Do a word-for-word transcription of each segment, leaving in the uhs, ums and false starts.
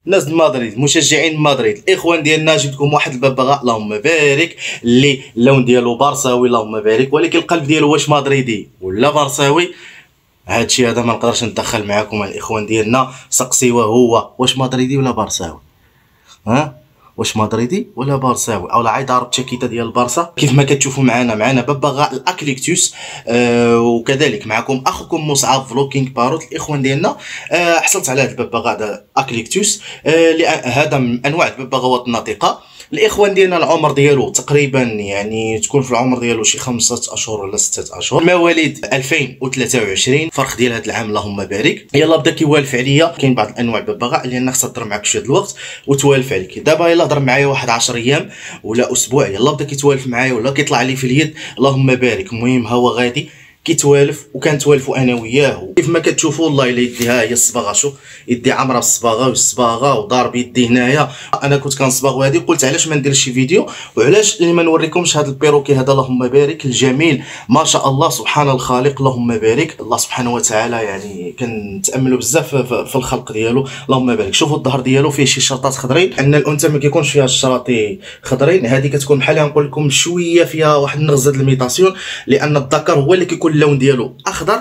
ناس مدريد مشجعين مدريد الاخوان ديالنا جبت لكم واحد الببغاء اللهم بارك اللي اللون ديالو بارساوي اللهم بارك، ولكن القلب ديالو واش مدريدي ولا بارساوي هادشي هذا ما نقدرش ندخل معاكم الاخوان ديالنا. سقسيوه هو واش مدريدي ولا بارساوي، ها واش مدريدي ولا بارساوي او عايد ضارب تشاكيته ديال البارسا. كيف ما كتشوفوا معنا معنا ببغاء الاكليكتوس آه وكذلك معكم اخوكم مصعب فلوكينغ باروت. الاخوان ديالنا آه حصلت على هذا الببغاء ده اكليكتوس آه هذا من انواع الببغاوات الناطقه. الاخوان ديالنا العمر ديالو تقريبا يعني تكون في العمر ديالو شي خمسة اشهر ولا ستة اشهر، مواليد ألفين وثلاثة وعشرين، فرخ ديال هذا العام اللهم بارك. يلا بدا كيوالف عليا. كاين بعض الانواع الببغاء اللي انا خصها تهضر معاك شويه الوقت وتوالف عليك. دابا يلا هضر معايا واحد عشرة ايام ولا اسبوع، يلا بدا كيتوالف معايا ولا كيطلع لي في اليد اللهم بارك. المهم ها هو غادي كيتوالف وكنتوالفوا انا وياه. كيف ما كتشوفوا والله الا يدي ها هي الصباغه، شوف يدي عامره بالصباغه والصباغه وضارب يدي هنايا. انا كنت كنصباغ هذه قلت علاش ما نديرش شي فيديو وعلاش اللي ما نوريكمش هذا البيروكي هذا اللهم بارك الجميل ما شاء الله سبحان الخالق اللهم بارك. الله سبحانه وتعالى يعني كنتاملوا بزاف في الخلق ديالو اللهم بارك. شوفوا الظهر ديالو فيه شي شرطات خضرين، ان الانثى ما كيكونش فيها الشراطي خضرين، هذه كتكون بحال نقول لكم شويه فيها واحد النغزه الميتاسيون، لان الذكر هو اللي كيكون اللون ديالو اخضر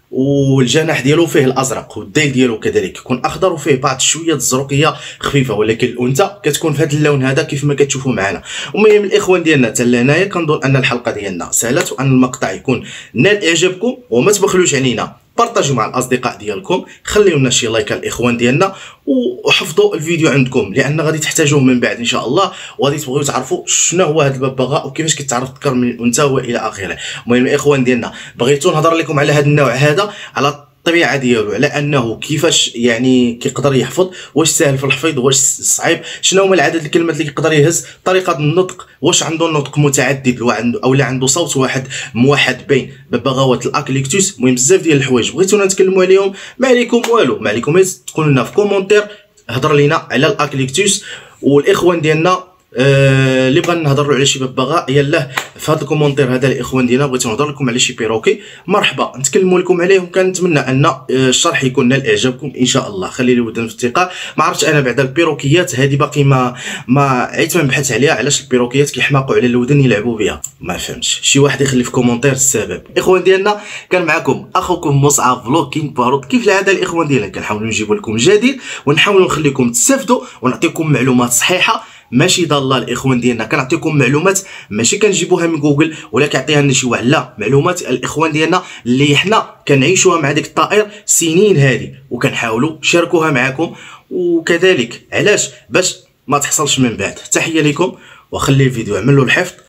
والجناح ديالو فيه الازرق والديل ديالو كذلك يكون اخضر وفيه بعض شويه الزرقيه خفيفه، ولكن الانثى كتكون في هذا اللون هذا كيف ما كتشوفوا معنا. المهم الاخوان ديالنا حتى لهنايا كنظن ان الحلقه ديالنا سالت وان المقطع يكون نال اعجابكم، وما تبخلوش علينا بارطاجيو مع الاصدقاء ديالكم، خليو لنا شي لايك الاخوان ديالنا وحفظوا الفيديو عندكم لان غادي تحتاجوه من بعد ان شاء الله، وغادي تبغيو تعرفوا شنو هو هذا الببغاء وكيفاش كيتعرف الذكر من الانثى والى اخره. المهم الاخوان ديالنا بغيتو نهضر لكم على هذا النوع هذا، على الطبيعه ديالو، على انه كيفاش يعني كيقدر يحفظ، واش ساهل في الحفظ واش صعيب، شنو هما العدد الكلمات اللي كيقدر يهز، طريقه النطق، واش عنده نطق متعدد او لا عنده صوت واحد موحد بين ببغاوات الاكليكتوس. المهم بزاف ديال الحوايج بغيتونا نتكلموا عليهم، ما عليكم والو، ما عليكم غير تقولوا لنا في كومونتير هضر لينا على الاكليكتوس. والاخوان ديالنا آه اللي بغا نهضروا على شي ببغاء يلاه في هذا الكومونتير هذا الاخوان ديالنا بغيتو نهضر لكم على شي بيروكي مرحبا نتكلموا لكم عليه، وكنتمنى ان الشرح يكون نال اعجابكم ان شاء الله. خلي لي ودن في الثقه. ما عرفتش انا بعد البيروكيات هذه باقي ما ما عيت ما نبحث عليها، علاش البيروكيات كيحماقوا على الودن يلعبوا بها ما فهمتش. شي واحد يخلي في كومونتير السبب. الاخوان ديالنا كان معكم اخوكم مصعب فلوكينغ باروت. كيف العاده الاخوان ديالنا كنحاولوا نجيبوا لكم جديد ونحاولوا نخليكم تستافدوا ونعطيكم معلومات صحيحه ماشي ضاله. الاخوان ديالنا كنعطيكم معلومات ماشي كنجيبوها من جوجل ولا كيعطيها لنا شي واحد، لا معلومات الاخوان ديالنا اللي حنا كنعيشوها مع ديك الطائر سنين هذه وكنحاولوا نشاركوها معكم، وكذلك علاش باش ما تحصلش من بعد. تحيه لكم وخلي الفيديو عملوا الحفظ.